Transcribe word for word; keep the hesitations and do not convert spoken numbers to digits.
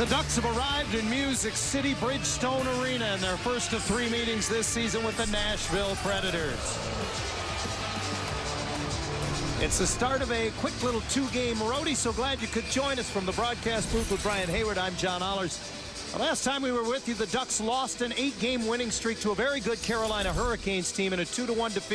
The Ducks have arrived in Music City Bridgestone Arena in their first of three meetings this season with the Nashville Predators. It's the start of a quick little two-game roadie, so glad you could join us from the broadcast booth with Brian Hayward. I'm John Allers. The last time we were with you, the Ducks lost an eight-game winning streak to a very good Carolina Hurricanes team in a two to one defeat.